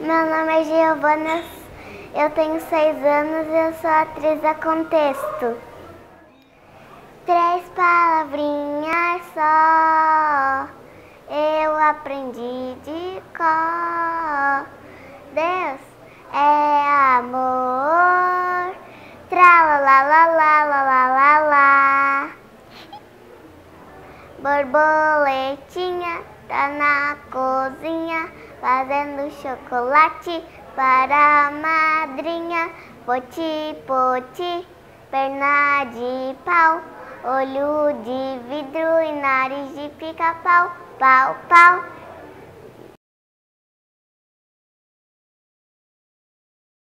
Meu nome é Giovana, eu tenho 6 anos e eu sou atriz a contexto. 3 palavrinhas só, eu aprendi de cor. Deus é amor, tralalalalalalala. Borboletinha tá na cozinha, fazendo chocolate para a madrinha. Poti, poti, perna de pau, olho de vidro e nariz de pica-pau. Pau, pau.